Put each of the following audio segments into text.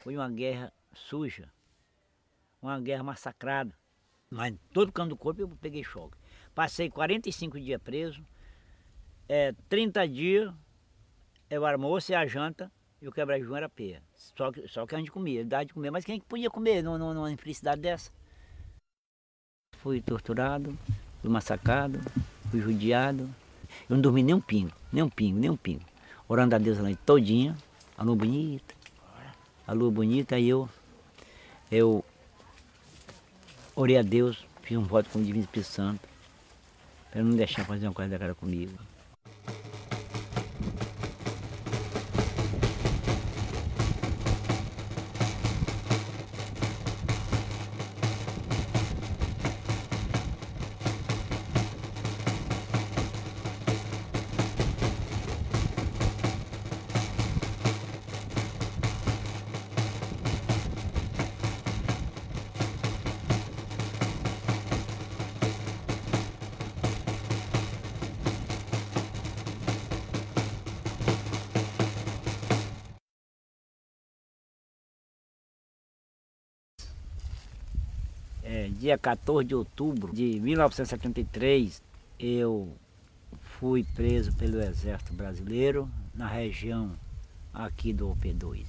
foi uma guerra suja, uma guerra massacrada. Mas em todo canto do corpo eu peguei choque. Passei 45 dias preso, 30 dias eu era almoço e a janta, e o quebra-jejum era peia. Só que a gente comia, dava de comer, mas quem podia comer numa infelicidade dessa? Fui torturado, fui massacrado, fui judiado. Eu não dormi nem um pingo, nem um pingo, nem um pingo. Orando a Deus a noite todinha, a lua bonita, aí eu orei a Deus, fiz um voto com o Divino Espírito Santo, para não deixar fazer uma coisa daquela comigo. Dia 14 de outubro de 1973, eu fui preso pelo Exército Brasileiro na região aqui do OP2.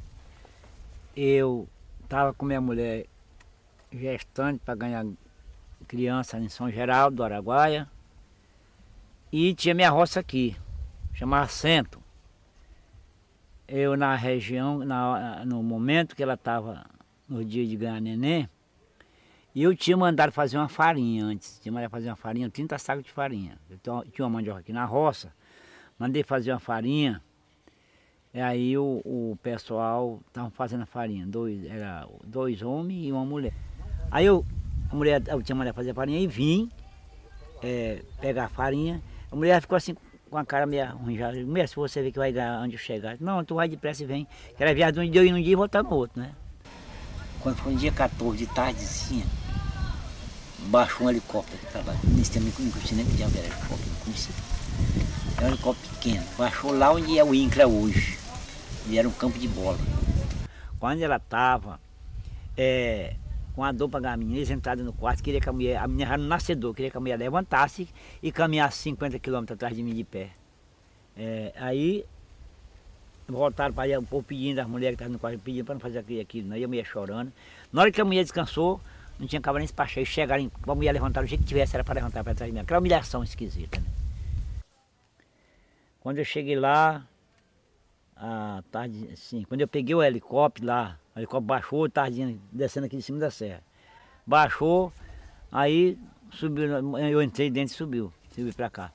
Eu estava com minha mulher gestante para ganhar criança em São Geraldo do Araguaia e tinha minha roça aqui, chamava Centro. Eu na região, no momento que ela estava no dia de ganhar neném, e eu tinha mandado fazer uma farinha antes, tinha mandado fazer uma farinha, 30 sacos de farinha. Eu tinha uma mandioca aqui na roça, mandei fazer uma farinha, e aí o pessoal estava fazendo a farinha, era dois homens e uma mulher. Aí eu tinha mandado fazer a farinha e vim pegar a farinha, a mulher ficou assim com a cara meio ruim já, mulher, se você vê que vai ganhar onde eu chegar, não, tu vai depressa e vem, que era viagem de um dia e um dia e voltar no outro, né? Quando foi no dia 14 de tardezinha, baixou um helicóptero que estava nesse tempo, não conhecia nem que diabo era helicóptero, não conhecia. Era um helicóptero pequeno, baixou lá onde é o INCRA hoje, e era um campo de bola. Quando ela estava com a dor para ganhar a menina, eles entraram no quarto, queria que a menina era no nascedor, queria que a mulher levantasse e caminhasse 50 quilômetros atrás de mim de pé. Aí voltaram para aí, o povo pedindo, as mulheres que estavam no quarto pedindo para não fazer aquilo, aí a mulher chorando. Na hora que a mulher descansou, não tinha acabado nem se despachar, eles chegaram, a mulher levantar, o jeito que tivesse era para levantar para trás de mim, aquela humilhação esquisita, né? Quando eu cheguei lá, à tarde, assim, quando eu peguei o helicóptero lá, o helicóptero baixou, tarde descendo aqui de cima da serra. Baixou, aí subiu, eu entrei dentro e subiu para cá.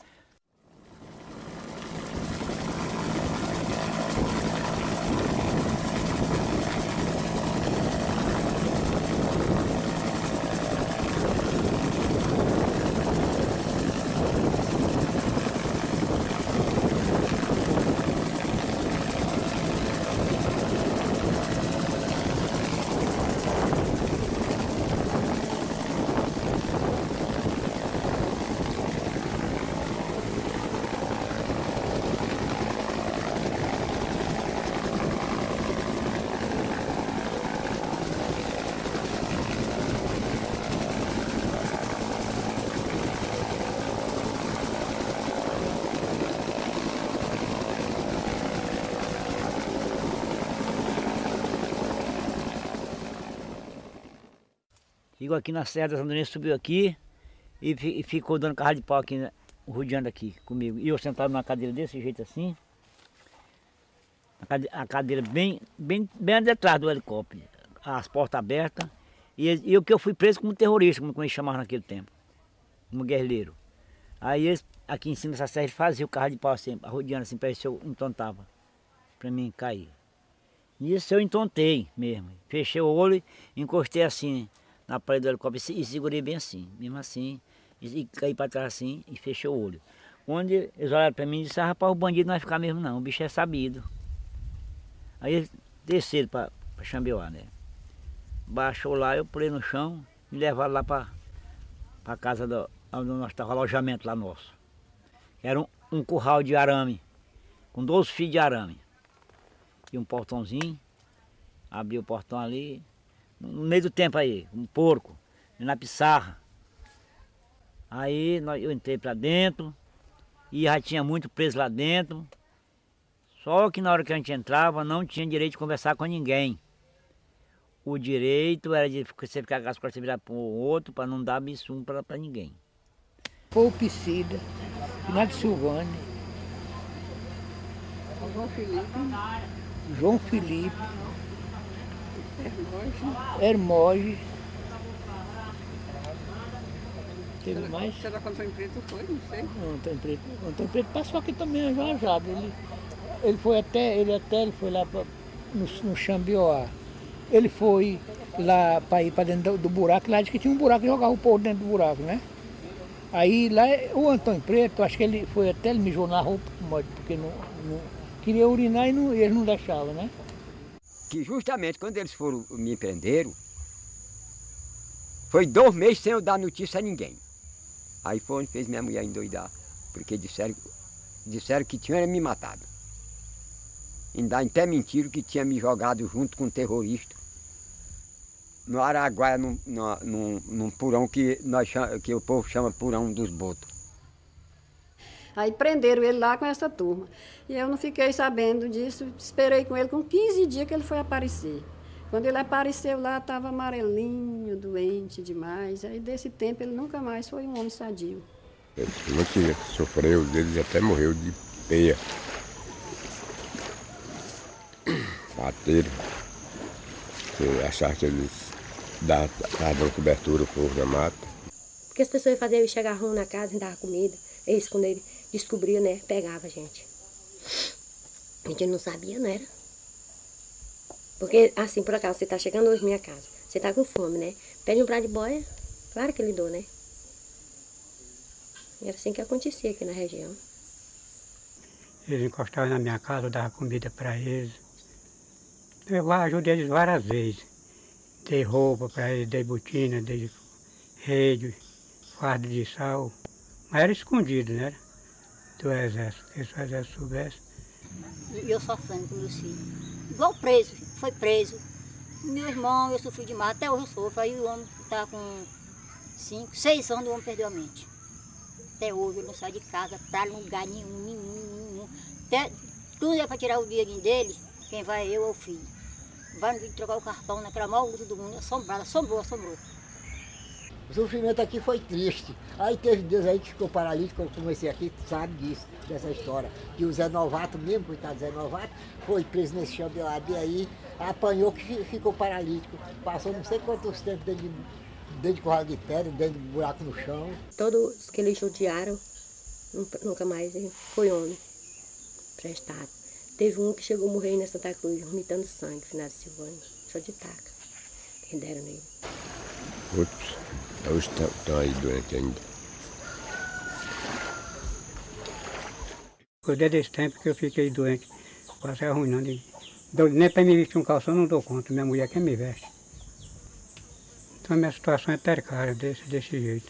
Ficou aqui na Serra das Andorinhas, subiu aqui e ficou dando carro de pau aqui, né, rodeando aqui comigo. E eu sentado numa cadeira desse jeito assim, a cadeira bem detrás do helicóptero, as portas abertas, e o que eu fui preso como terrorista, como eles chamavam naquele tempo, como guerrilheiro. Aí eles, aqui em cima dessa serra, eles faziam o carro de pau assim, rodeando assim, para ver se eu entontava, para mim cair. E isso eu entontei mesmo, fechei o olho, encostei assim na parede do helicóptero e segurei bem assim, mesmo assim, e caí para trás assim e fechei o olho. Quando eles olharam para mim e disseram, rapaz, o bandido não vai ficar mesmo não, o bicho é sabido. Aí eles desceram para chambear, né? Baixou lá, eu pulei no chão, me levaram lá para a casa onde nós estávamos, alojamento lá nosso. Era um curral de arame, com 12 fios de arame. E um portãozinho. Abri o portão ali, no meio do tempo aí, um porco, na pissarra. Aí eu entrei para dentro e já tinha muito preso lá dentro. Só que na hora que a gente entrava não tinha direito de conversar com ninguém. O direito era de você ficar com as costas viradas para o outro para não dar bichum para ninguém. Foi o Piscida, Finado Silvânia, João Felipe, Hermógenes. Teve mais? Você da Antônio Preto foi? Não sei. Não, Antônio Preto passou aqui também já. Ele foi lá no Xambioá. Ele foi lá para ir para dentro do buraco, lá disse que tinha um buraco e jogava o povo dentro do buraco, né? Aí lá o Antônio Preto, acho que ele foi até, ele mijou na roupa, porque não queria urinar e eles não deixavam, né? Que justamente quando eles me prenderam, foi 2 meses sem eu dar notícia a ninguém. Aí foi onde fez minha mulher endoidar, porque disseram que tinham me matado. Ainda até mentiram que tinha me jogado junto com um terrorista no Araguaia, num porão que o povo chama porão dos botos. Aí prenderam ele lá com essa turma. E eu não fiquei sabendo disso, esperei com ele com 15 dias que ele foi aparecer. Quando ele apareceu lá, estava amarelinho, doente demais. Aí desse tempo ele nunca mais foi um homem sadio. Ele que sofreu, ele até morreu de peia. Bateram. Você achava que eles davam cobertura ao povo da mata. Porque as pessoas faziam eu chegar ruim na casa e davam comida. Eles, quando ele descobria, né, pegava a gente. A gente não sabia, não era? Porque, assim, por acaso, você tá chegando hoje na minha casa, você tá com fome, né? Pede um prato de boia, claro que ele dou, né? Era assim que acontecia aqui na região. Eles encostavam na minha casa, eu dava comida para eles. Eu ajudei eles várias vezes. Dei roupa para eles, dei botina, dei rede, fardo de sal. Mas era escondido, né? Do exército, porque se o exército soubesse. E eu sofrendo com meus filhos. Igual preso, foi preso. Meu irmão, eu sofri demais, até hoje eu sofro. Aí o homem está com 5, 6 anos, o homem perdeu a mente. Até hoje ele não sai de casa para lugar nenhum. Até, tudo é para tirar o dinheirinho dele, quem vai é eu ou o filho. Vai no vídeo trocar o cartão naquela maior luta do mundo, assombrou. O sofrimento aqui foi triste. Aí teve Deus aí que ficou paralítico, eu comecei aqui, sabe disso, dessa história. Que o Zé Novato mesmo, coitado do Zé Novato, foi preso nesse Xambioá aí, apanhou que ficou paralítico. Passou não sei quantos tempos dentro de corral de pedra, dentro de buraco no chão. Todos que eles judiaram, nunca mais foi homem prestado. Teve um que chegou a morrer na Santa Cruz, vomitando sangue, Finado Silvânia, só de taca, que deram nele. Outros hoje estão aí doentes ainda. Foi desde esse tempo que eu fiquei doente, quase arruinando. Nem para me vestir um calção não dou conta, minha mulher quer me veste. Então a minha situação é precária desse jeito.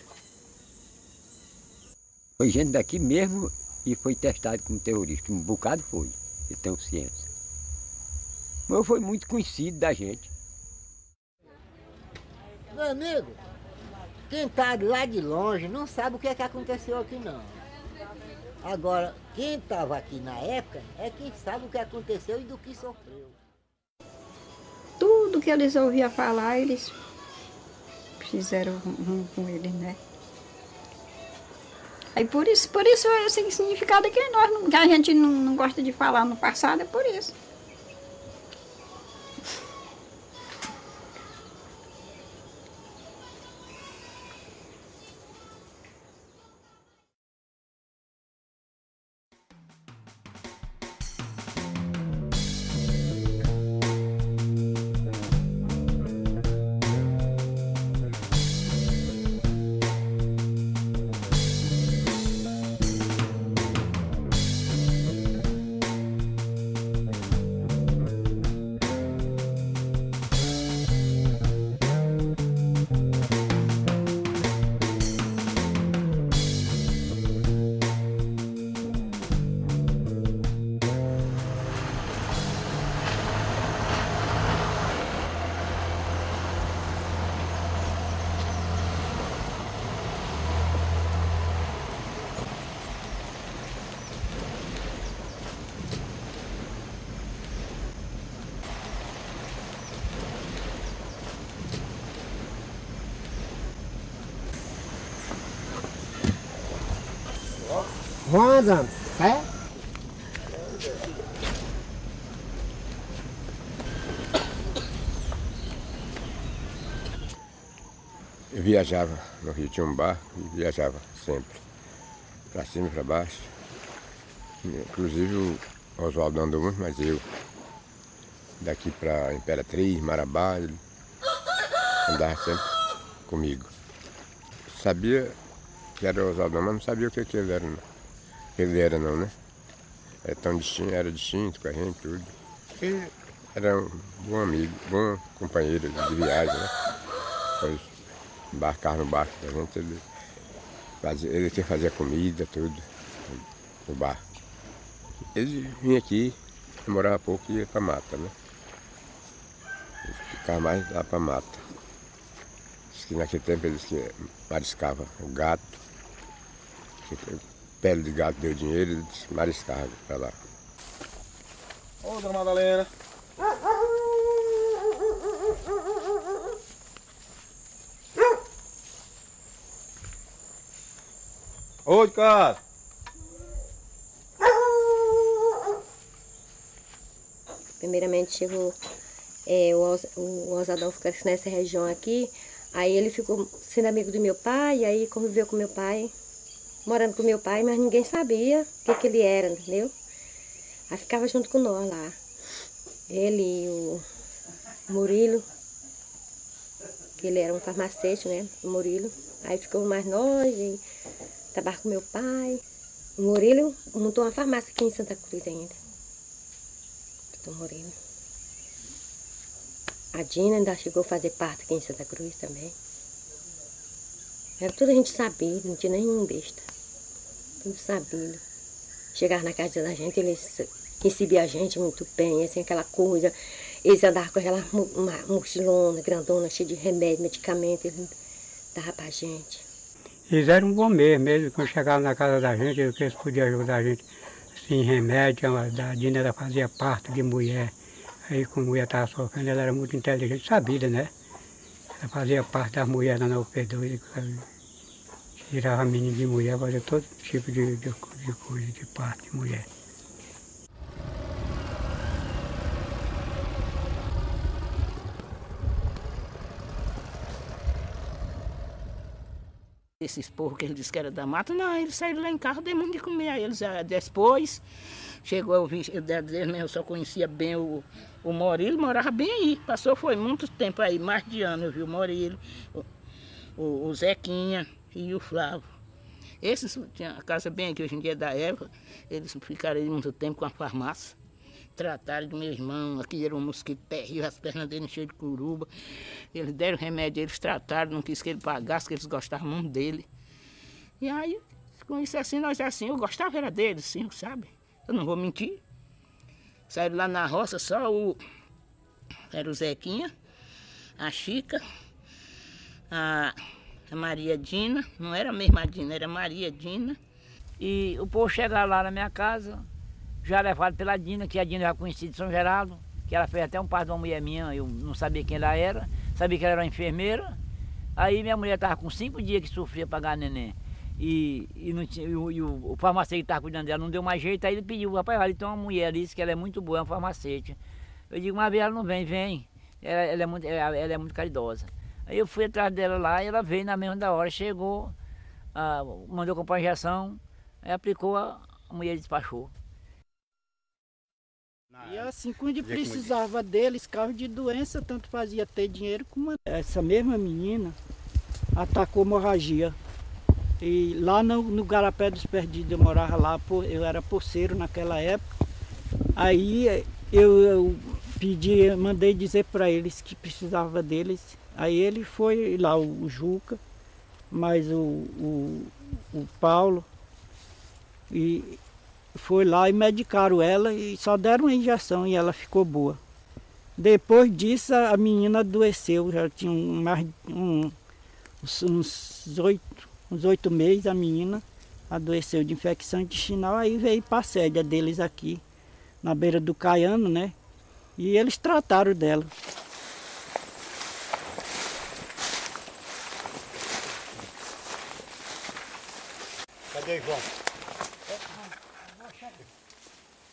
Foi gente daqui mesmo e foi testado como terrorista, um bocado foi, eu tenho ciência. Mas foi muito conhecido da gente. Meu amigo, quem está lá de longe não sabe o que é que aconteceu aqui não. Agora, quem estava aqui na época é quem sabe o que aconteceu e do que sofreu. Tudo que eles ouviam falar, eles fizeram com eles, né? Aí por isso esse significado que que a gente não gosta de falar no passado, é por isso. Roda, é? Eu viajava no Rio, tinha um barco e viajava sempre, para cima e para baixo. Inclusive o Oswaldo andou muito, mas eu, daqui para Imperatriz, Marabá, ele andava sempre comigo. Sabia que era o Oswaldo, mas não sabia o que ele era, não. Ele era não, né? Era distinto com a gente, tudo. Ele era um bom amigo, bom companheiro de viagem, né? Depois embarcar no barco da gente, ele tinha que fazer comida, tudo, no barco. Ele vinha aqui, demorava pouco e ia para mata, né? Ele ficava mais lá para mata. Diz que naquele tempo ele disse que mariscava o gato, que pele de gato deu dinheiro, ele disse que mariscava para lá. Ô, dona Madalena. Oi, cara. Primeiramente chegou o Osadão ficou nessa região aqui, aí ele ficou sendo amigo do meu pai, aí conviveu com meu pai, morando com meu pai, mas ninguém sabia o que ele era, entendeu? Aí ficava junto com nós lá. Ele e o Murilo, que ele era um farmacêutico, né? O Murilo. Aí ficou mais nós, e trabalhava com meu pai. O Murilo montou uma farmácia aqui em Santa Cruz ainda. O Murilo. A Dina ainda chegou a fazer parte aqui em Santa Cruz também. Era tudo a gente sabido, não tinha nenhum besta. Tudo sabido. Chegava na casa da gente, eles recebiam a gente muito bem, assim, aquela coisa. Eles andavam com aquela mochilona, grandona, cheia de remédio, medicamento, eles davam pra gente. Eles eram bons mesmo, quando chegavam na casa da gente, eles podiam ajudar a gente sem remédio. A Dina ela fazia parto de mulher. Aí quando a mulher estava sofrendo, ela era muito inteligente, sabida, né? Ela fazia parte das mulheres lá na UP2, tirava a menina de mulher, fazia todo tipo de coisa, de parto de mulher. Esses porcos que ele disse que era da mata, não, eles saíram lá em casa, dei muito de comer a eles. Depois, chegou, eu só conhecia bem o Murilo, morava bem aí, passou, foi muito tempo aí, mais de ano, eu vi o Murilo, o Zequinha e o Flávio. Esses tinham a casa bem aqui, hoje em dia é da época, eles ficaram aí muito tempo com a farmácia. Trataram do meu irmão, aqui era um mosquito terrível, as pernas dele cheias de curuba. Eles deram remédio, eles trataram, não quis que ele pagasse, que eles gostavam muito dele. E aí, com isso assim, nós assim, eu gostava era deles, sim, sabe? Eu não vou mentir. Saíram lá na roça, era o Zequinha, a Chica, a Maria Dina, não era a mesma Dina, era a Maria Dina. E o povo chegava lá na minha casa, já levado pela Dina, que a Dina já conhecia de São Geraldo, que ela fez até um parto de uma mulher minha, eu não sabia quem ela era, sabia que ela era uma enfermeira. Aí minha mulher estava com 5 dias que sofria para pagar neném. O farmacêutico que estava cuidando dela não deu mais jeito, aí ele pediu, rapaz, ali tem uma mulher ali, disse que ela é muito boa, é uma farmacêutica. Eu digo, uma vez ela não vem. Ela é muito caridosa. Aí eu fui atrás dela lá e ela veio na mesma da hora, chegou, mandou comprar injeção, aí aplicou, a mulher despachou. E assim, quando precisava deles, carro de doença, tanto fazia ter dinheiro como essa mesma menina atacou hemorragia. E lá no Garapé dos Perdidos, eu morava lá, eu era porceiro naquela época. Aí eu mandei dizer para eles que precisava deles. Aí ele foi lá, o Juca, mais o Paulo, e foi lá e medicaram ela e só deram uma injeção e ela ficou boa. Depois disso a menina adoeceu, já tinha uns 8 meses a menina adoeceu de infecção intestinal, aí veio para a sede deles aqui, na beira do Caiano, né? E eles trataram dela. Cadê, João?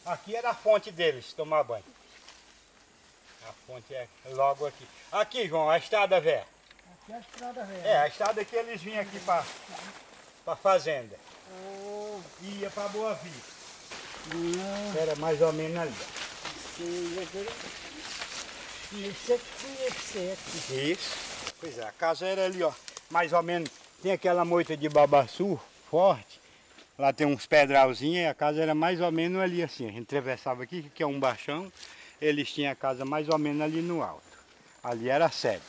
Aqui era a fonte deles, tomar banho. A fonte é logo aqui. Aqui, João, a estrada velha. Aqui é a estrada velha. É, a estrada que eles vinham aqui para a fazenda. Ia para Boa Vista. Era mais ou menos ali. Isso aqui conhecer aqui. Isso. Pois é, a casa era ali, ó. Mais ou menos, tem aquela moita de babaçu forte. Lá tem uns pedralzinhos e a casa era mais ou menos ali assim. A gente atravessava aqui, que é um baixão. Eles tinham a casa mais ou menos ali no alto. Ali era a sede.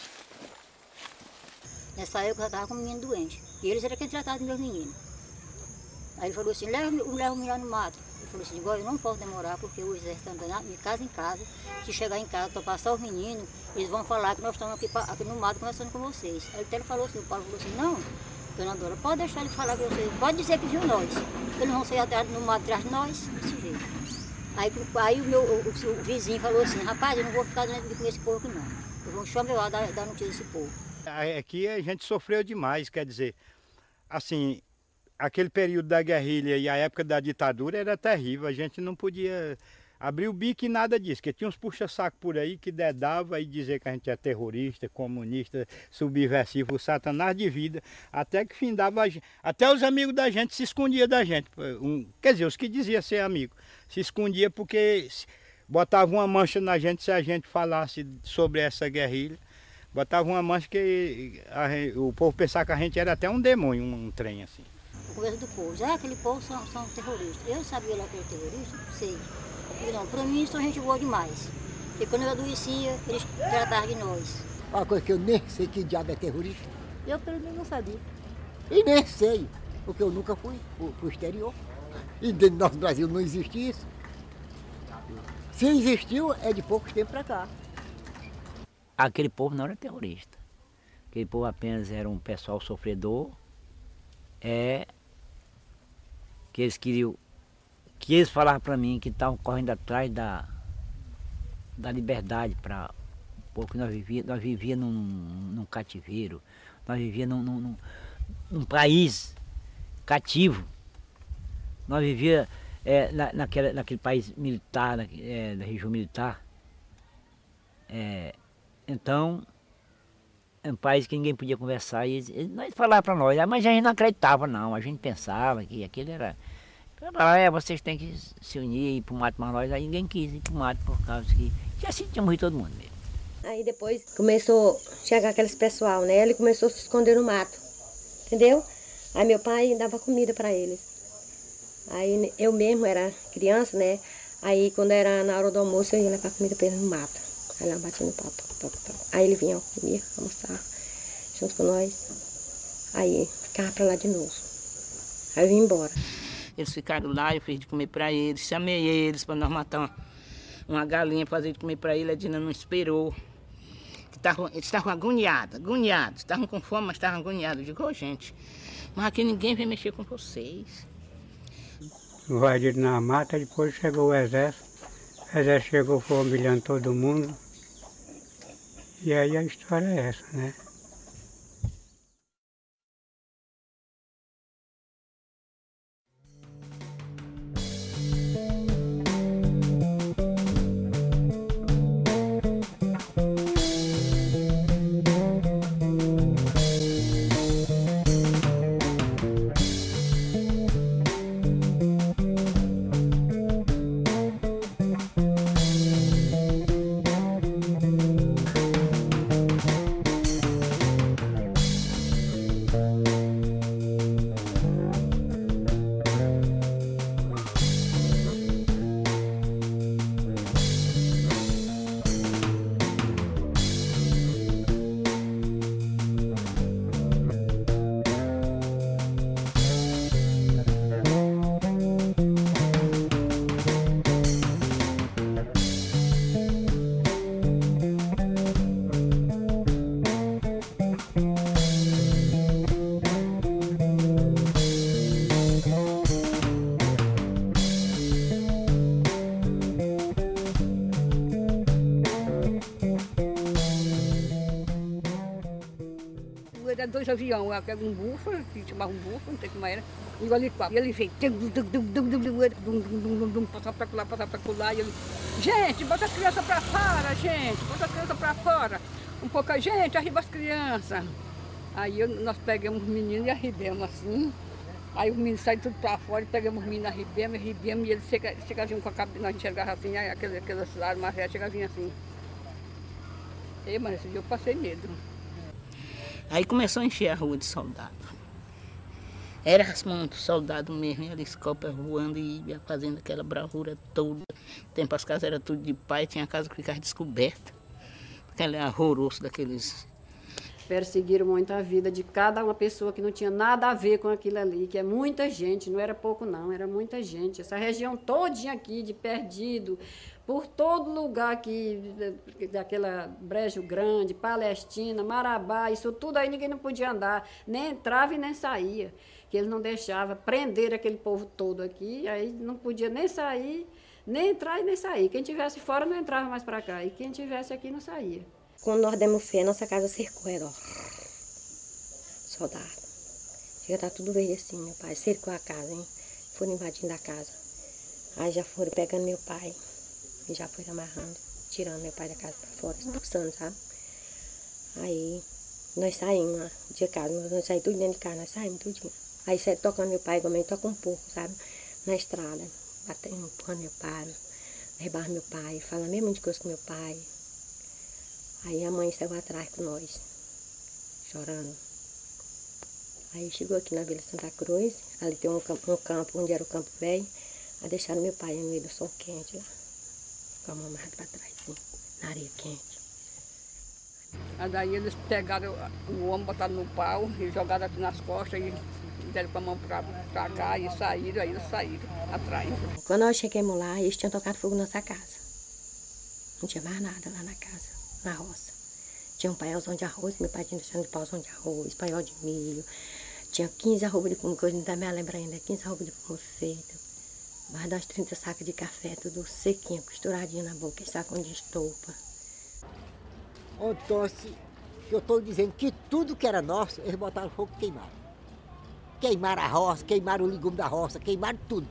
Nessa época eu estava com um menino doente. E eles eram quem tratava dos meus meninos. Aí ele falou assim, leva o menino lá no mato. Ele falou assim, igual eu não posso demorar porque o exército está andando de casa em casa. Se chegar em casa, topar só os meninos, eles vão falar que nós estamos aqui no mato conversando com vocês. Aí ele falou assim, o Paulo falou assim, não, dona Dora, pode deixar ele falar com vocês, pode dizer que viu nós. Eles não vão sair atrás, no mato atrás de nós, desse jeito. Aí o vizinho falou assim, rapaz, eu não vou ficar dentro com esse povo aqui não. Eu vou chamar da notícia desse povo. Aqui a gente sofreu demais, quer dizer, assim, aquele período da guerrilha e a época da ditadura era terrível, a gente não podia abrir o bico e nada disso, porque tinha uns puxa-saco por aí que dedava e dizer que a gente é terrorista, comunista, subversivo, satanás de vida, até que findava a gente, até os amigos da gente se escondiam da gente, quer dizer, os que diziam ser amigo, se escondia porque botava uma mancha na gente se a gente falasse sobre essa guerrilha. Botava uma mancha que o povo pensava que a gente era até um demônio, um trem assim. A conversa do povo, já aquele povo são terroristas. Eu sabia lá que era terrorista? Sei. Não, para mim são gente boa demais. E quando eu adoecia, eles tratavam de nós. Uma coisa que eu nem sei que diabo é terrorista. Eu pelo menos não sabia. E nem sei, porque eu nunca fui pro exterior. E dentro do nosso Brasil não existe isso. Se existiu, é de pouco tempo para cá. Aquele povo não era terrorista. Aquele povo apenas era um pessoal sofredor. Que eles queriam... Que eles falavam para mim que estavam correndo atrás da liberdade para o povo que nós vivíamos num cativeiro. Nós vivíamos num país cativo. Nós vivíamos naquele país militar, da região militar. Então, é um país que ninguém podia conversar e eles falavam para nós, mas a gente não acreditava não, a gente pensava que aquilo era... vocês têm que se unir e ir para o mato, mas nós aí ninguém quis ir para o mato por causa que assim tinha morrido todo mundo mesmo. Aí depois começou a chegar aqueles pessoal, né? Ele começou a se esconder no mato, entendeu? Aí meu pai dava comida para eles. Aí eu mesmo era criança, né? Aí quando era na hora do almoço eu ia levar comida para eles no mato. Aí lá batia no pau, Aí ele vinha comer, almoçar junto com nós. Aí ficava para lá de novo. Aí eu vim embora. Eles ficaram lá, eu fiz de comer para eles, chamei eles para nós matar uma galinha, fazer de comer para eles. A Dina não esperou. Eles estavam agoniados, estavam com fome, mas estavam agoniados. Eu digo, gente, mas aqui ninguém vem mexer com vocês. Invadiram na mata, depois chegou o exército. O exército chegou, foi humilhando todo mundo. E aí a história é essa, né? era 2 aviões, um búfalo, que chamava um búfalo, não sei como era, e o helicóptero. E ele veio, passava para lá, passava para lá, e ele, gente, bota a criança para fora, gente, bota a criança para fora. Um pouco, gente, arriba as crianças. Aí nós pegamos os meninos e arribemos assim. Aí os meninos saíram tudo para fora, e pegamos os meninos, arribemos, e eles chegavam com a cabeça, nós enxergávamos assim, aí aquelas armas velhas chegavam assim. Mas esse dia eu passei medo. Aí começou a encher a rua de soldado. Era muito soldado mesmo, era escopa voando e ia fazendo aquela bravura toda. No tempo as casas eram tudo de pau, tinha casa que ficava descoberta. Aquele horroroso daqueles... Perseguiram muito a vida de cada uma pessoa que não tinha nada a ver com aquilo ali, que é muita gente, não era pouco não, era muita gente. Essa região todinha aqui de Perdido, por todo lugar aqui, daquela Brejo Grande, Palestina, Marabá, isso tudo aí ninguém não podia andar, nem entrava e nem saía, que eles não deixavam prender aquele povo todo aqui, aí não podia nem sair, nem entrar e nem sair. Quem tivesse fora não entrava mais para cá, e quem tivesse aqui não saía. Quando nós demos fé, nossa casa cercou, era ó, soldado. Chega, tá tudo verde assim, meu pai cercou a casa, hein? Foram invadindo a casa. Aí já foram pegando meu pai, e já foram amarrando, tirando meu pai da casa pra fora, expulsando, sabe? Aí nós saímos de casa, nós saímos tudo dentro de casa, nós saímos tudinho. Aí sai tocando meu pai, igual a mãe toca um pouco, sabe? Na estrada, batendo, empurrando meu pai, derrubando meu pai, falando a mesma coisa com meu pai. Aí a mãe saiu atrás com nós, chorando. Aí chegou aqui na Vila Santa Cruz, ali tem um campo onde era o campo velho, aí deixaram meu pai no meio do sol quente lá, com a mão amarrada para trás, assim, na areia quente. Aí daí eles pegaram o homem, botaram no pau e jogaram aqui nas costas e deram com a mão para cá e saíram, aí eles saíram atrás. Quando nós chegamos lá, eles tinham tocado fogo na nossa casa. Não tinha mais nada lá na casa, na roça. Tinha um paiolzão de arroz, meu pai tinha deixado de pauzão de arroz, paiol de milho. Tinha 15 arrobas de fumo, que hoje não dá me lembrar ainda, 15 arrobas de fumo feito. Mais das 30 sacas de café, tudo sequinho, costuradinho na boca, sacão de estopa. Então, eu estou dizendo que tudo que era nosso, eles botaram fogo e queimaram. Queimaram a roça, queimaram o legume da roça, queimaram tudo.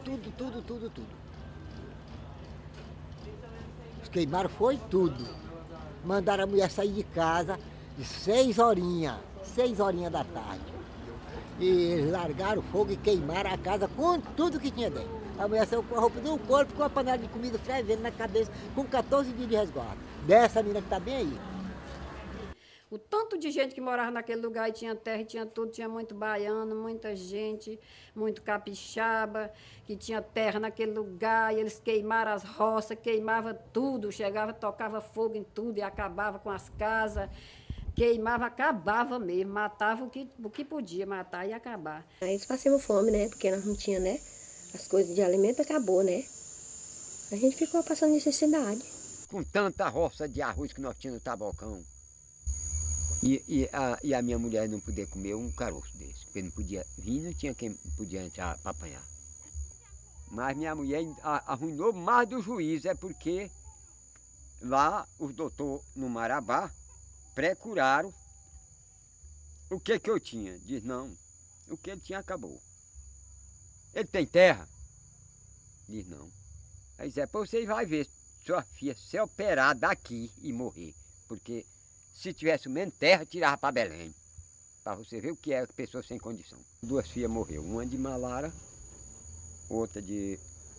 Queimaram foi tudo. Mandaram a mulher sair de casa de 6 horinhas da tarde. E eles largaram o fogo e queimaram a casa com tudo que tinha dentro. A mulher saiu com a roupa do corpo, com a panela de comida fervendo na cabeça, com 14 dias de resguardo. Dessa menina que está bem aí. O tanto de gente que morava naquele lugar e tinha terra e tinha tudo, tinha muito baiano, muita gente, muito capixaba, que tinha terra naquele lugar, e eles queimaram as roças, queimavam tudo, chegava, tocava fogo em tudo e acabava com as casas, queimava, acabava mesmo, matava o que podia matar e acabar. Aí eles passamos fome, né, porque nós não tínhamos, né, as coisas de alimento acabou, né, a gente ficou passando necessidade. Com tanta roça de arroz que nós tínhamos no Tabocão, e a minha mulher não podia comer um caroço desse, porque não podia vir, não tinha quem podia entrar para apanhar. Mas minha mulher arruinou mais do juízo, é porque lá os doutores no Marabá pré-curaram o que eu tinha. Diz, não, o que ele tinha acabou. Ele tem terra? Diz, não. Aí diz, você vai ver sua filha ser operada aqui e morrer, porque se tivesse menos terra, tirava para Belém. Para você ver o que é pessoa sem condição. 2 filhas morreram, uma de malária, outra de...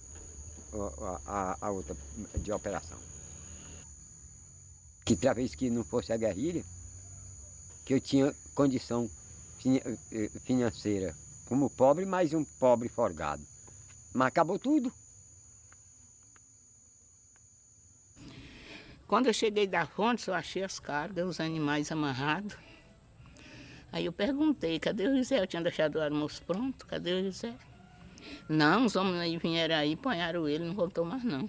a outra de operação. Que talvez que não fosse a guerrilha, que eu tinha condição financeira como pobre, mas um pobre forgado. Mas acabou tudo. Quando eu cheguei da fonte, eu achei as cargas, os animais amarrados. Aí eu perguntei, cadê o José? Eu tinha deixado o almoço pronto, cadê o José? Não, os homens aí vieram aí, apanharam ele, não voltou mais não.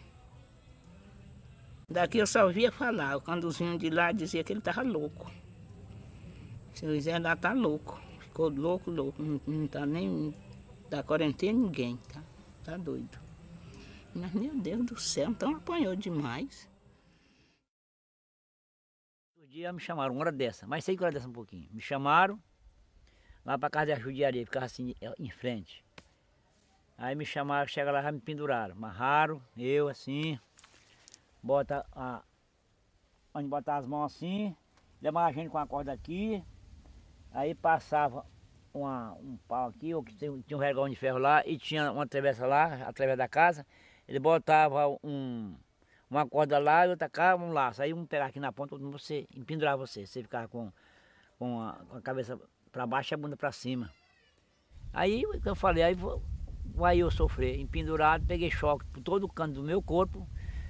Daqui eu só ouvia falar, quando os vinham de lá dizia que ele estava louco. O José lá está louco, ficou louco, não está nem da quarentena ninguém, tá doido. Mas meu Deus do céu, então apanhou demais. dia me chamaram, uma hora dessa, mais 6 horas dessa um pouquinho. Me chamaram lá para casa da judiaria, ficava assim em frente. Aí me chamaram, chega lá, já me penduraram. Amarraram, eu assim, bota onde botar as mãos assim, levava a gente com a corda aqui, aí passava um pau aqui, ou que tinha um regão de ferro lá, e tinha uma travessa lá, através da casa, ele botava uma corda lá e outra cá, um laço. Aí um pegava aqui na ponta, você empendurava você ficava com a cabeça para baixo e a bunda para cima. Aí eu falei, aí eu sofrer, empendurado, peguei choque por todo o canto do meu corpo,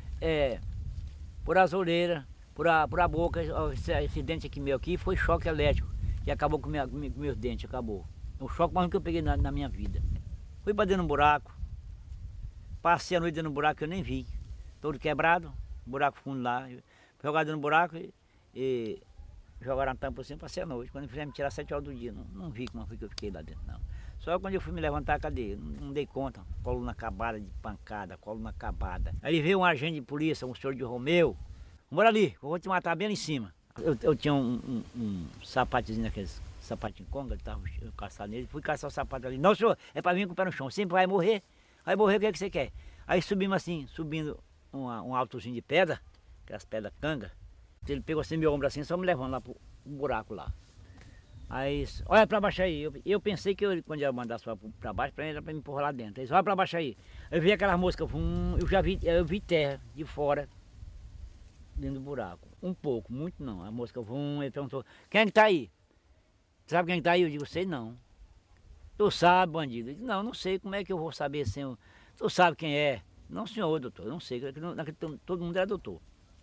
por as orelhas, por a boca, esse dente aqui meu aqui foi choque elétrico, que acabou com meus dentes, acabou. O choque mais que eu peguei na minha vida. Fui para dentro de um buraco, passei a noite dentro de um buraco que eu nem vi, todo quebrado, buraco fundo lá, jogado no buraco e jogaram a tampa por cima, passei a noite. Quando fizeram me tirar 7 horas do dia, não vi como foi que eu fiquei lá dentro, não. Só quando eu fui me levantar, cadê? Não dei conta, coluna acabada de pancada, coluna acabada. Aí veio um agente de polícia, um senhor de Romeu, bora ali, eu vou te matar bem ali em cima. Eu tinha um sapatezinho daqueles sapatinho conga, eu caçar nele, fui caçar o sapato ali. Não, senhor, é para vir com o pé no chão, sempre vai morrer, o que é que você quer? Aí subimos assim, subindo um altozinho de pedra, aquelas pedras canga. Ele pegou assim meu ombro assim, só me levando lá pro buraco lá. Aí, olha para baixo aí. Eu pensei que quando eu mandasse para baixo, era para me empurrar lá dentro. Ele disse, olha para baixo aí. Eu vi aquelas moscas, eu vi terra de fora, dentro do buraco. Um pouco, muito não. A mosca, ele perguntou, quem é que tá aí? Sabe quem é que tá aí? Eu digo, sei não. Tu sabe, bandido? Eu disse, não sei, como é que eu vou saber assim? Tu sabe quem é? Não, senhor, doutor, eu não sei. Todo mundo era doutor.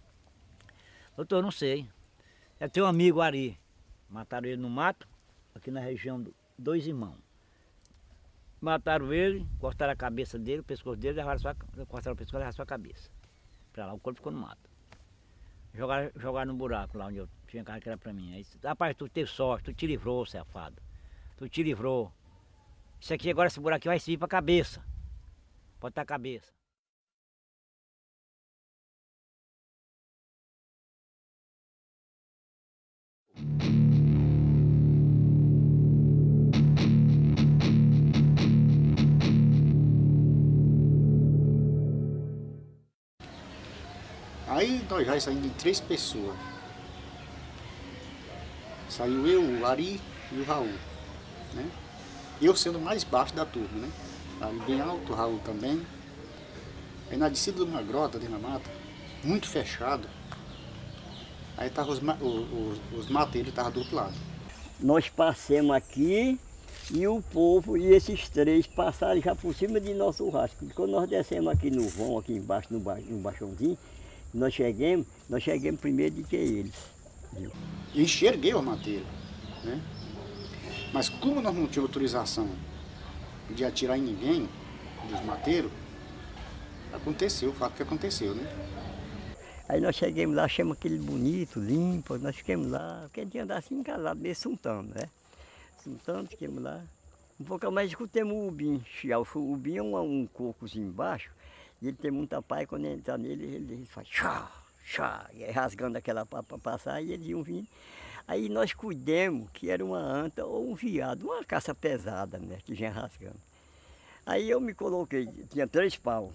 Doutor, não sei. Eu tenho um amigo Ari. Mataram ele no mato, aqui na região do 2 Irmãos. Mataram ele, cortaram a cabeça dele, o pescoço dele, cortaram o pescoço e levaram a sua cabeça. Pra lá, o corpo ficou no mato. Jogaram no buraco lá onde eu tinha carro que era pra mim. Aí, rapaz, tu teve sorte, tu te livrou, safado. Tu te livrou. Isso aqui agora, esse buraco aqui vai servir pra cabeça. Pode estar a cabeça. Aí nós já saímos de 3 pessoas. Saiu eu, o Ari e o Raul, né? Eu sendo mais baixo da turma, né? Ari bem alto, o Raul também. Aí na descida de uma grota dentro da mata, muito fechado. Aí tava os mateiros estavam do outro lado. Nós passamos aqui e o povo e esses 3 passaram já por cima de nosso rasco. Quando nós descemos aqui no vão, aqui embaixo, no baixãozinho, nós chegamos primeiro do que eles. Viu? Eu enxerguei o mateiro, né? Mas como nós não tínhamos autorização de atirar em ninguém dos mateiros, aconteceu, o fato que aconteceu, né? Aí nós chegamos lá, achamos aquele bonito, limpo, nós ficamos lá, porque a gente andava assim encalado, meio suntando, né? Suntando, ficamos lá. Um pouco mais escutamos o ubim chiar. O ubim é um cocozinho embaixo, e ele tem muita pá, e quando entra nele, ele faz chá, chá, e aí rasgando aquela pá para passar, e eles iam vindo. Aí nós cuidamos que era uma anta ou um veado, uma caça pesada, né, que vinha rasgando. Aí eu me coloquei, tinha 3 paus,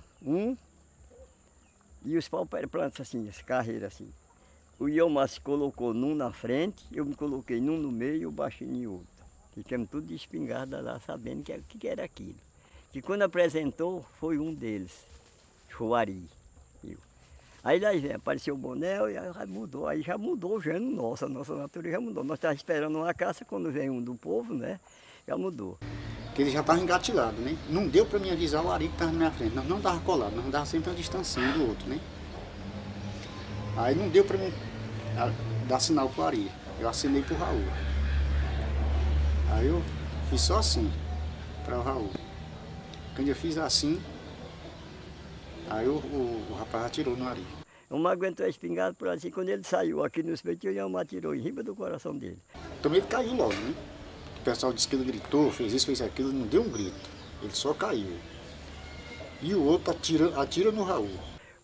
e os paus plantas assim, as carreiras assim. O Iomar se colocou num na frente, eu me coloquei num no meio e o baixinho em outro. Ficamos tudo de espingarda lá, sabendo que era aquilo. Que quando apresentou, foi um deles, foi o Ari. Aí lá apareceu o boné e aí já mudou o gênero nosso, a nossa natureza já mudou. Nós estávamos esperando uma caça, quando vem um do povo, né, já mudou. Porque ele já estava engatilhado, né? Não deu para mim avisar o Ari que estava na minha frente, nós não estávamos colados, nós andávamos sempre a distância um do outro, né? Aí não deu para mim dar sinal para o Ari, eu assinei para o Raul. Aí eu fiz só assim, para o Raul. Quando eu fiz assim, aí o rapaz atirou no Ari. O Mar aguentou a espingarda por assim, quando ele saiu aqui no espetinho, o Iomar atirou em riba do coração dele. Também ele caiu logo, né? O pessoal disse que ele gritou, fez isso, fez aquilo, não deu um grito. Ele só caiu. E o outro atira no Raul.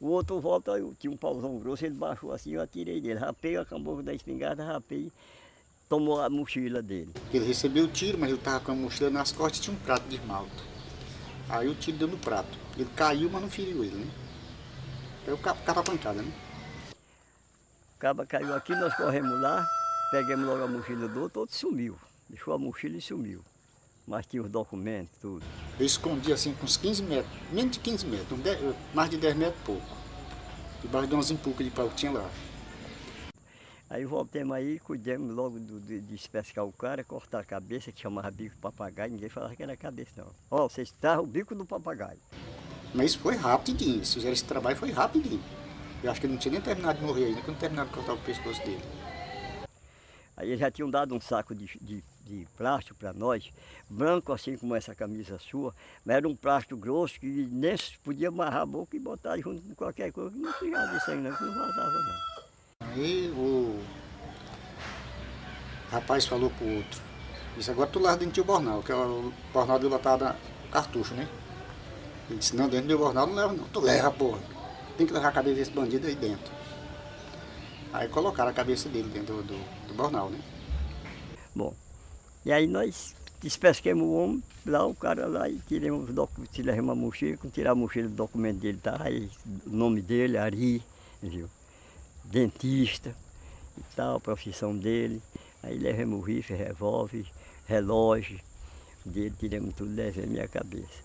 O outro volta, eu tinha um pauzão grosso, ele baixou assim, eu atirei nele. Rapei a camboca da espingarda, rapei, tomou a mochila dele. Ele recebeu o tiro, mas ele estava com a mochila nas costas e tinha um prato de esmalte. Aí o tiro deu no prato. Ele caiu, mas não feriu ele, né? Aí o cabo pancada, né? O cabo caiu aqui, nós corremos lá, pegamos logo a mochila do outro sumiu. Deixou a mochila e sumiu. Mas tinha os documentos, tudo. Eu escondi assim com uns 15 metros, menos de 15 metros, mais de 10 metros pouco. Debaixo de umas empucas de pau que tinha lá. Aí voltamos aí, cuidamos logo de espescar o cara, cortar a cabeça, que chamava bico de papagaio, ninguém falava que era cabeça não. Ó, você está o bico do papagaio. Mas isso foi rapidinho, se fizeram esse trabalho foi rapidinho. Eu acho que ele não tinha nem terminado de morrer ainda, que não terminaram de cortar o pescoço dele. Aí eles já tinham dado um saco de plástico para nós, branco assim como essa camisa sua, mas era um plástico grosso que nem se podia amarrar a boca e botar junto com qualquer coisa, que não precisava disso aí não, que não vazava não. Aí o rapaz falou pro outro, disse, agora tu leva dentro do bornal, que o bornal dele lotado cartucho, né? Ele disse, não, dentro do meu bornal não leva não, tu leva, porra, tem que levar a cabeça desse bandido aí dentro. Aí colocaram a cabeça dele dentro do bornal, né? Bom, e aí nós despesquemos o homem, lá o cara lá e tiramos o documento, tiramos a mochila, quando tirar a mochila do documento dele, tá aí o nome dele, Ari, viu? Dentista e tal, a profissão dele. Aí levamos o rifle, revólver, relógio dele, tiramos tudo, levei a minha cabeça.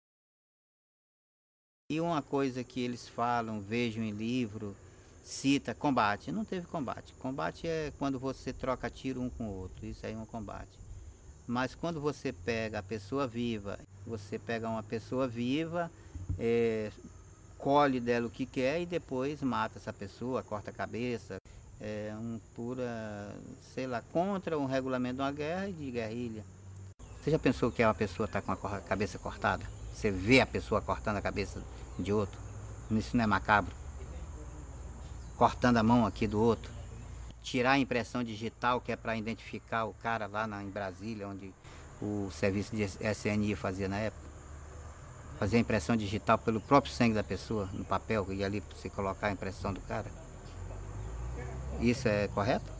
E uma coisa que eles falam, vejam em livro, cita combate. Não teve combate. Combate é quando você troca tiro um com o outro. Isso aí é um combate. Mas quando você pega a pessoa viva, você pega uma pessoa viva, colhe dela o que quer e depois mata essa pessoa, corta a cabeça. É um pura, sei lá, contra o regulamento de uma guerra e de guerrilha. Você já pensou que uma pessoa está com a cabeça cortada? Você vê a pessoa cortando a cabeça de outro? Isso não é macabro? Cortando a mão aqui do outro. Tirar a impressão digital, que é para identificar o cara lá em Brasília, onde o serviço de SNI fazia na época. Fazer a impressão digital pelo próprio sangue da pessoa, no papel, e ali você colocar a impressão do cara. Isso é correto?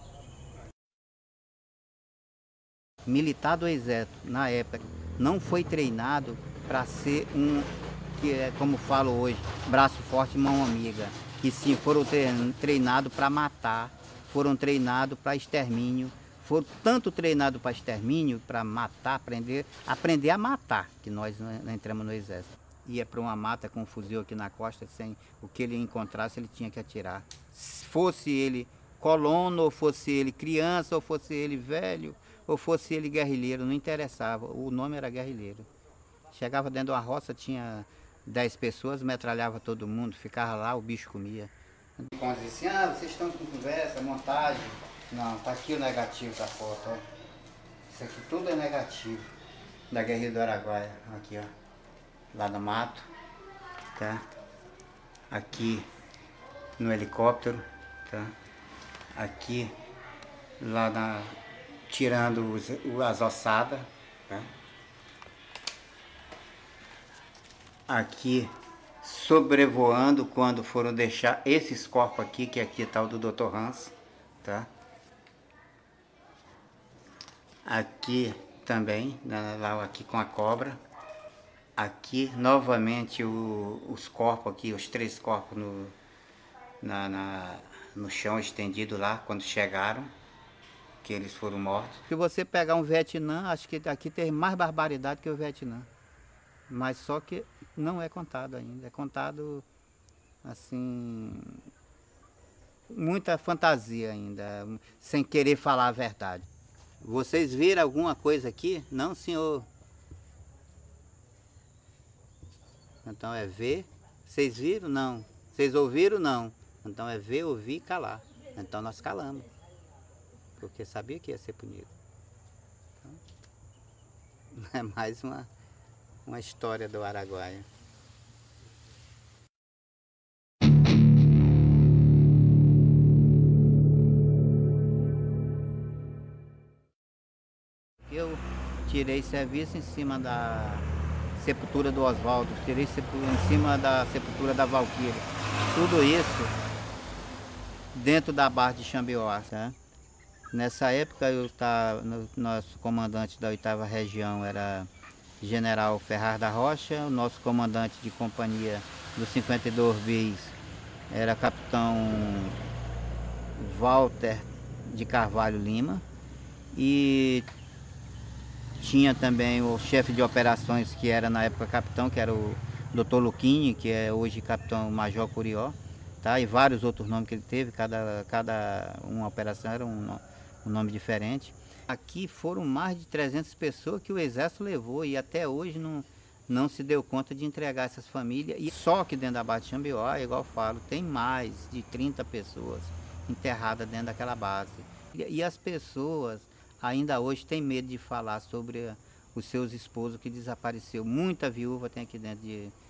Militar do Exército, na época, não foi treinado para ser que é como falo hoje, braço forte e mão amiga. E sim, foram treinados para matar, foram treinados para extermínio, foram tanto treinados para extermínio, para matar, aprender a matar, que nós entramos no Exército. Ia para uma mata com um fuzil aqui na costa, sem o que ele encontrasse, ele tinha que atirar. Se fosse ele colono, ou fosse ele criança, ou fosse ele velho, ou fosse ele guerrilheiro, não interessava, o nome era guerrilheiro. Chegava dentro de uma roça, tinha 10 pessoas, metralhava todo mundo, ficava lá, o bicho comia. Quando disse assim, vocês estão com conversa, montagem. Não, tá aqui o negativo da foto, ó. Isso aqui tudo é negativo da guerrilha do Araguaia. Aqui, ó. Lá no mato, tá? Aqui no helicóptero, tá? Aqui, lá tirando as ossadas, tá? Aqui sobrevoando quando foram deixar esses corpos aqui, que aqui está o do Dr. Hans, tá? Aqui também, lá aqui com a cobra. Aqui novamente os corpos aqui, os 3 corpos no chão estendido lá, quando chegaram, que eles foram mortos. Se você pegar um Vietnã, acho que aqui tem mais barbaridade que o Vietnã. Mas só que não é contado ainda, é contado assim, muita fantasia ainda, sem querer falar a verdade. Vocês viram alguma coisa aqui? Não, senhor. Então é ver. Vocês viram? Não. Vocês ouviram? Não. Então é ver, ouvir e calar. Então nós calamos, porque sabia que ia ser punido. Então, é mais uma história do Araguaia. Eu tirei serviço em cima da sepultura do Oswaldo, tirei em cima da sepultura da Valquíria. Tudo isso dentro da Barra de Xambioá. Tá? Nessa época, nosso comandante da 8ª Região era General Ferraz da Rocha, o nosso comandante de companhia do 52 bis era Capitão Walter de Carvalho Lima, e tinha também o chefe de operações, que era na época capitão, que era o Dr. Luquini, que é hoje capitão Major Curió, tá? E vários outros nomes que ele teve, cada uma operação era um nome diferente. Aqui foram mais de 300 pessoas que o Exército levou e até hoje não se deu conta de entregar essas famílias. E só que dentro da base de Xambioá, igual eu falo, tem mais de 30 pessoas enterradas dentro daquela base. E as pessoas ainda hoje têm medo de falar sobre os seus esposos que desapareceu. Muita viúva tem aqui dentro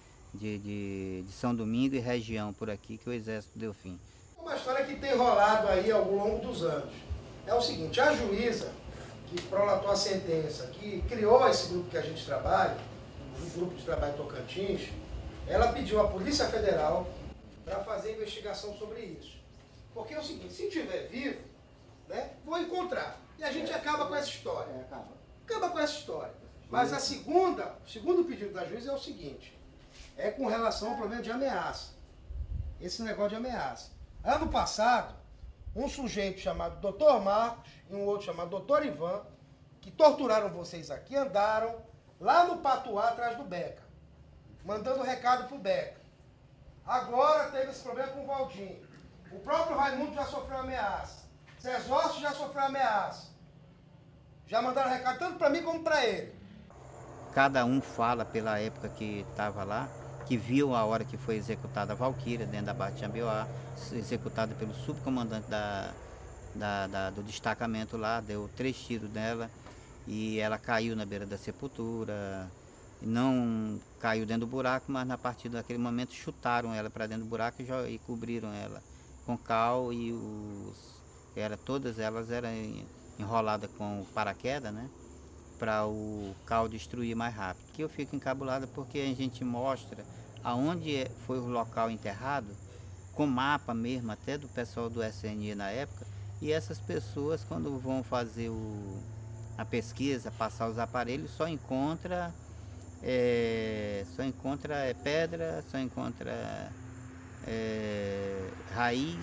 de São Domingo e região por aqui que o Exército deu fim. Uma história que tem rolado aí ao longo dos anos. É o seguinte, a juíza que prolatou a sentença, que criou esse grupo que a gente trabalha, o grupo de trabalho Tocantins, ela pediu à Polícia Federal para fazer investigação sobre isso. Porque é o seguinte, se estiver vivo, né, vou encontrar. E a gente acaba com essa história. Acaba com essa história. Mas o segundo pedido da juíza é o seguinte, é com relação ao problema de ameaça. Esse negócio de ameaça. Ano passado, um sujeito chamado Dr. Marcos e um outro chamado Dr. Ivan, que torturaram vocês aqui, andaram lá no Patuá, atrás do Beca, mandando recado pro Beca. Agora teve esse problema com o Valdinho. O próprio Raimundo já sofreu ameaça. Zé Zócio já sofreu ameaça. Já mandaram recado tanto para mim como para ele. Cada um fala pela época que estava lá, que viu a hora que foi executada a Valquíria dentro da Barra de Xambioá, executada pelo subcomandante do destacamento lá, deu 3 tiros nela e ela caiu na beira da sepultura. Não caiu dentro do buraco, mas a partir daquele momento chutaram ela para dentro do buraco e cobriram ela com cal e todas elas eram enroladas com paraquedas, né? Para o cal destruir mais rápido. Aqui eu fico encabulada porque a gente mostra aonde foi o local enterrado, com mapa mesmo, até do pessoal do SNI na época, e essas pessoas quando vão fazer a pesquisa, passar os aparelhos, só encontra pedra, só encontra raiz.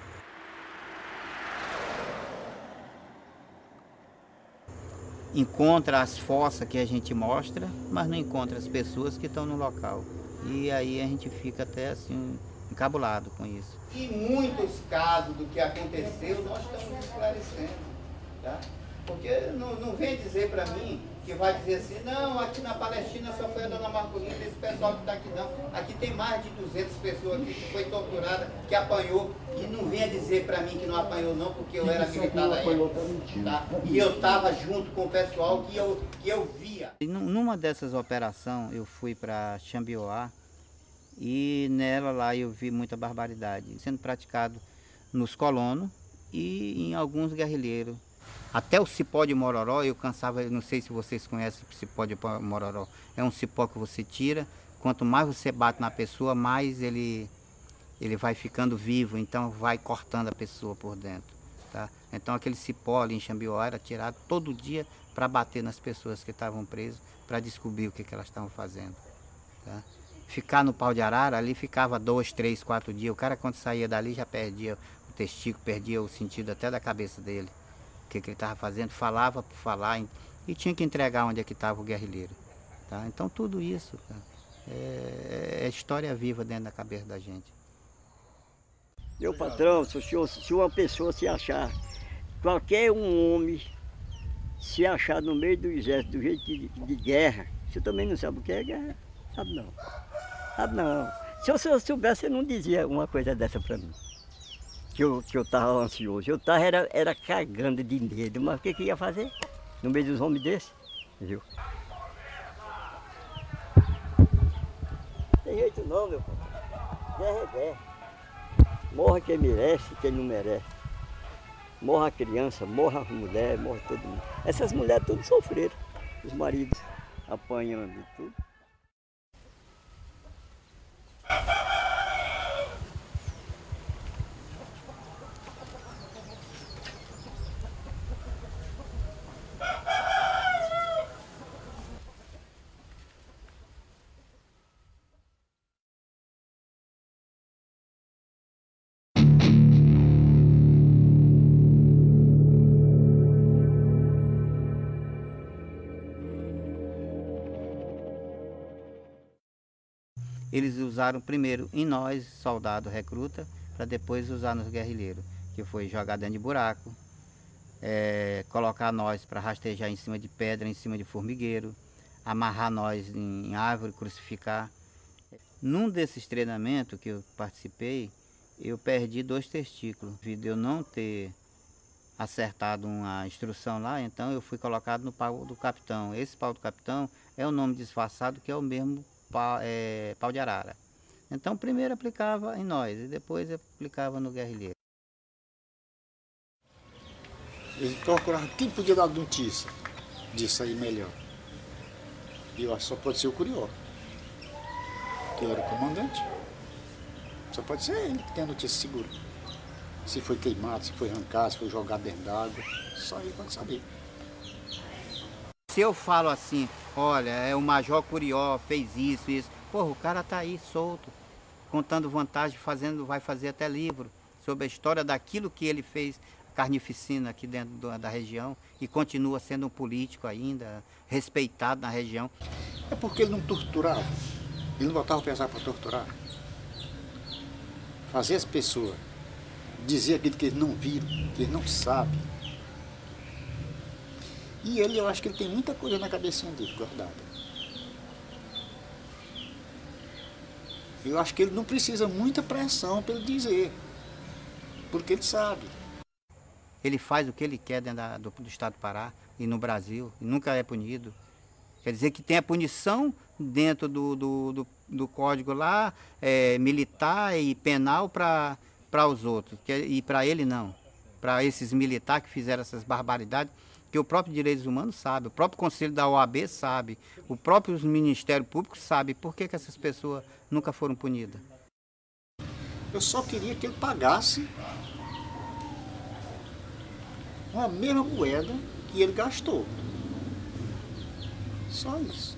Encontra as fossas que a gente mostra, mas não encontra as pessoas que estão no local. E aí a gente fica até assim, encabulado com isso. E muitos casos do que aconteceu nós estamos esclarecendo, tá? Porque não vem dizer para mim que vai dizer assim, não, aqui na Palestina só foi a dona Marcolina, esse pessoal que está aqui não. Aqui tem mais de 200 pessoas aqui que foi torturada, que apanhou, e não venha dizer para mim que não apanhou não, porque eu era militar da época, tá? E eu estava junto com o pessoal que eu via. E numa dessas operações eu fui para Xambioá e nela lá eu vi muita barbaridade sendo praticado nos colonos e em alguns guerrilheiros. Até o cipó de Mororó, eu cansava, não sei se vocês conhecem o cipó de Mororó. É um cipó que você tira, quanto mais você bate na pessoa, mais ele vai ficando vivo, então vai cortando a pessoa por dentro. Tá? Então aquele cipó ali em Xambioá era tirado todo dia para bater nas pessoas que estavam presas, para descobrir o que elas estavam fazendo. Tá? Ficar no pau de arara, ali ficava 2, 3, 4 dias. O cara quando saía dali já perdia o testículo, perdia o sentido até da cabeça dele. O que ele estava fazendo, falava por falar e tinha que entregar onde é que estava o guerrilheiro. Tá? Então tudo isso é história viva dentro da cabeça da gente. Meu patrão, se uma pessoa se achar, qualquer um homem se achar no meio do exército do jeito de guerra, você também não sabe o que é guerra, sabe não. Sabe não. Se eu soubesse, eu não dizia uma coisa dessa para mim. Que eu estava ansioso. Eu estava era cagando de medo, mas o que ia fazer? No meio dos homens desses, viu? Não tem jeito não, meu pai. Guerra é guerra. Morra quem merece, quem não merece. Morra a criança, morra a mulher, morra todo mundo. Essas mulheres tudo sofreram. Os maridos apanhando e tudo. eles usaram primeiro em nós, soldado recruta, para depois usar nos guerrilheiros, que foi jogar dentro de buraco, colocar nós para rastejar em cima de pedra, em cima de formigueiro, amarrar nós em árvore, crucificar. Num desses treinamentos que eu participei, eu perdi 2 testículos. Devido eu não ter acertado uma instrução lá, então eu fui colocado no pau do capitão. Esse pau do capitão é o nome disfarçado, que é o mesmo pau de arara. Então primeiro aplicava em nós e depois aplicava no guerrilheiro. Ele procurava quem podia dar notícia disso aí melhor. E eu acho que só pode ser o Curió, que ele era o comandante. Só pode ser ele que tem a notícia segura. Se foi queimado, se foi arrancado, se foi jogado dentro d'água, só ele pode saber. Se eu falo assim, olha, o Major Curió fez isso, porra, o cara tá aí solto, contando vantagem, vai fazer até livro sobre a história daquilo que ele fez, carnificina aqui dentro da região, e continua sendo um político ainda, respeitado na região. É porque ele não torturava, ele não botava o pesado para torturar. Fazer as pessoas dizer aquilo que eles não viram, que eles não sabem. E ele, eu acho que ele tem muita coisa na cabecinha dele guardada. Eu acho que ele não precisa muita pressão para ele dizer, porque ele sabe. Ele faz o que ele quer dentro do estado do Pará e no Brasil, e nunca é punido. Quer dizer que tem a punição dentro do código lá, militar e penal para os outros, e para ele não. Para esses militares que fizeram essas barbaridades, que o próprio Direitos Humanos sabe, o próprio Conselho da OAB sabe, o próprio Ministério Público sabe por que essas pessoas nunca foram punidas. Eu só queria que ele pagasse a mesma moeda que ele gastou. Só isso.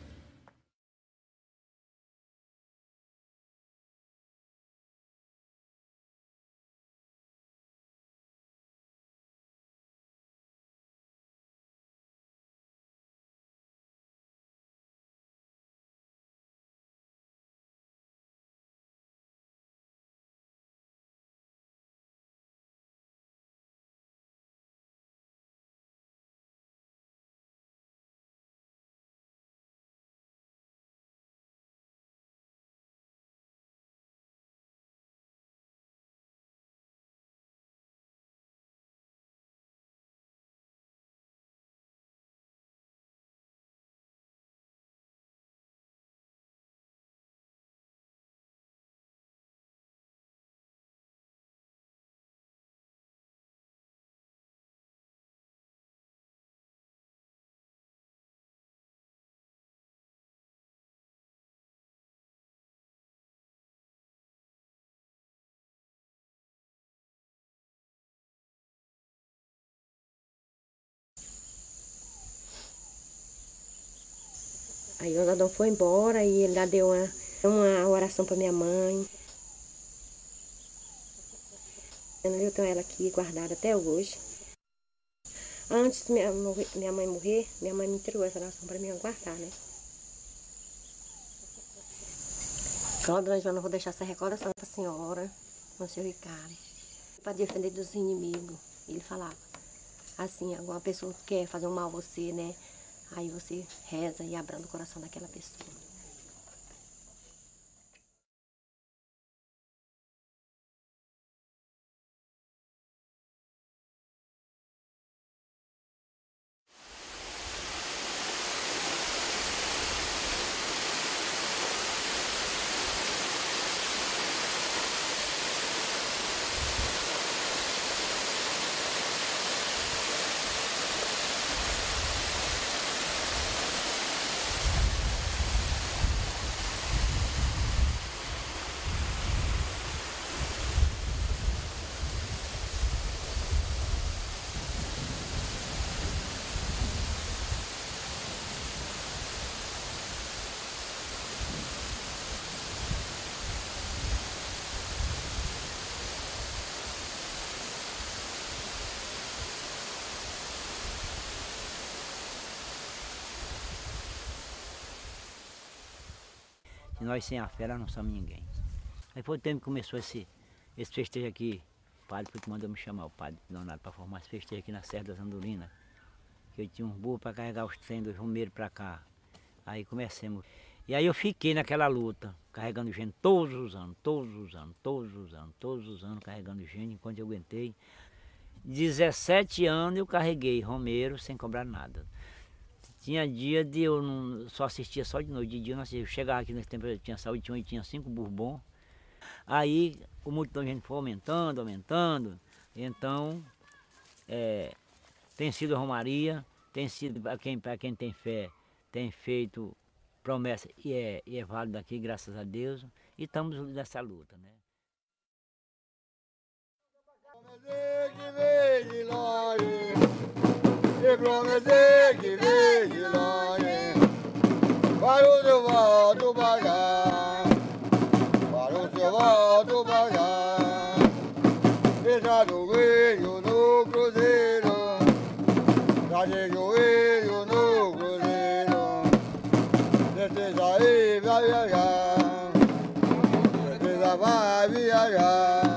Aí o Ladrão foi embora e ele lá deu uma oração para minha mãe. Eu tenho ela aqui guardada até hoje. Antes de minha mãe morrer, minha mãe me entregou essa oração para mim guardar, né? Cláudia, eu não vou deixar essa recordação para a senhora, para o senhor Ricardo, para defender dos inimigos. Ele falava assim, alguma pessoa quer fazer um mal a você, né? Aí você reza e abranda o coração daquela pessoa. Se nós sem a fé, nós não somos ninguém. Aí foi o tempo que começou esse festejo aqui. O padre foi que mandou me chamar, o padre Donato, para formar esse festejo aqui na Serra das Andorinas. Que eu tinha um burro para carregar os trem dos romeiros para cá. Aí começamos. E aí eu fiquei naquela luta, carregando gente todos os anos, carregando gente, enquanto eu aguentei. 17 anos eu carreguei romeiro sem cobrar nada. Tinha dia de eu não, só assistia só de noite, de dia eu não assistia. Eu chegava aqui nesse tempo, eu tinha saúde, tinha 5 burros bons. Aí o multidão de gente foi aumentando. Então, tem sido a romaria, tem sido, para quem tem fé, tem feito promessa e é válido aqui, graças a Deus. E estamos nessa luta, né? Que veio de longe, e prometer que veio de longe, para o seu volto pagar, para o seu volto pagar, deixa do joelho no cruzeiro, já de joelho no cruzeiro, deixa aí vai viajar, deixa vai viajar.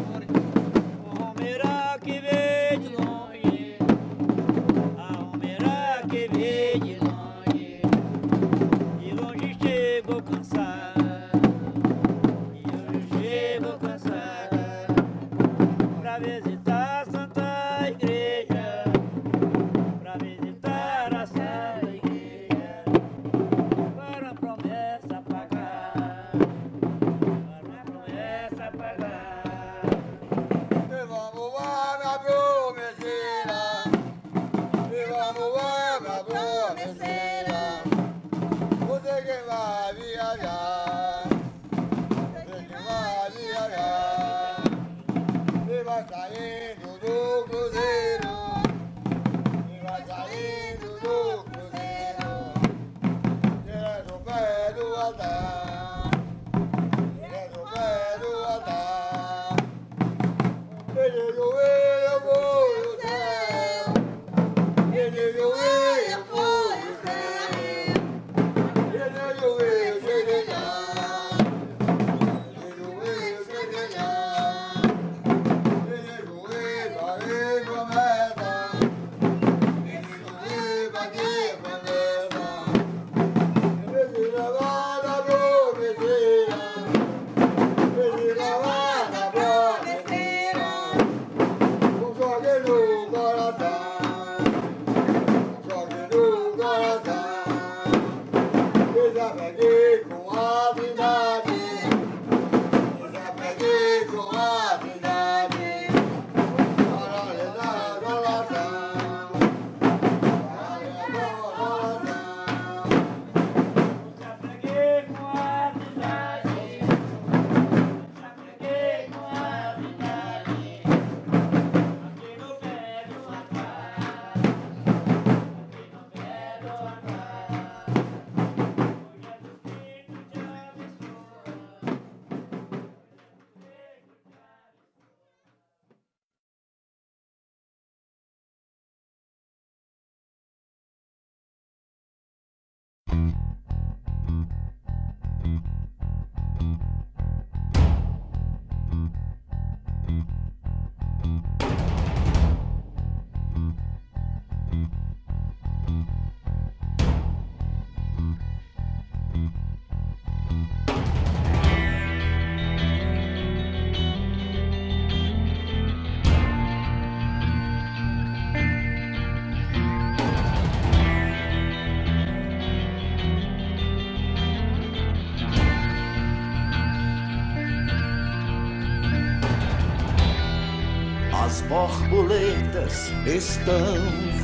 As borboletas estão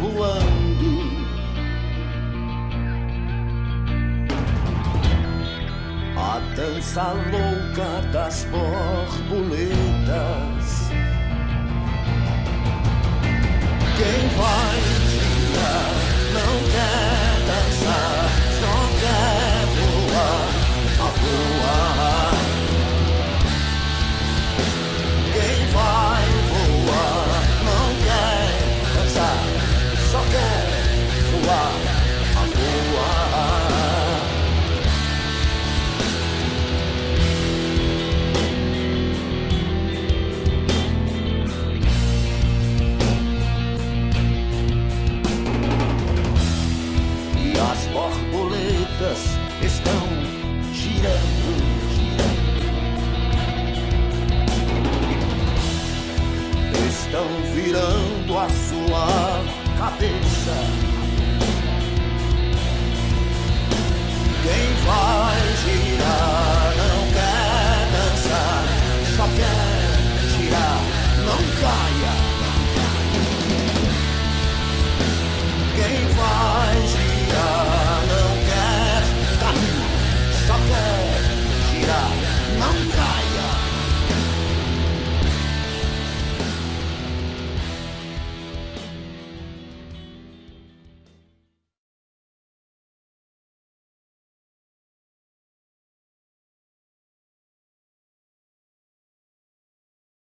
voando, a dança louca das borboletas. Quem vai girar não quer dançar, só quer voar, a voar. Quem vai não quer dançar, só quer voar, a voar. virando a sua cabeça. Quem vai girar não quer dançar, só quer girar, não caia. Quem vai